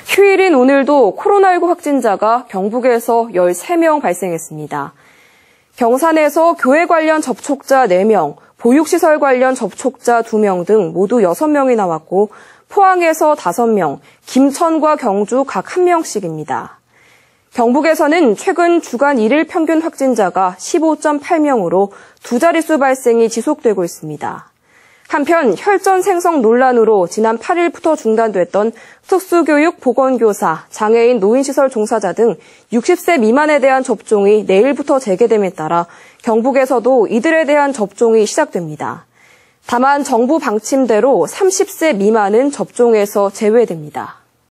휴일인 오늘도 코로나19 확진자가 경북에서 13명 발생했습니다. 경산에서 교회 관련 접촉자 4명, 보육시설 관련 접촉자 2명 등 모두 6명이 나왔고 포항에서 5명, 김천과 경주 각 1명씩입니다. 경북에서는 최근 주간 1일 평균 확진자가 15.8명으로 두 자릿수 발생이 지속되고 있습니다. 한편 혈전 생성 논란으로 지난 8일부터 중단됐던 특수교육 보건교사, 장애인 노인시설 종사자 등 60세 미만에 대한 접종이 내일부터 재개됨에 따라 경북에서도 이들에 대한 접종이 시작됩니다. 다만 정부 방침대로 30세 미만은 접종에서 제외됩니다.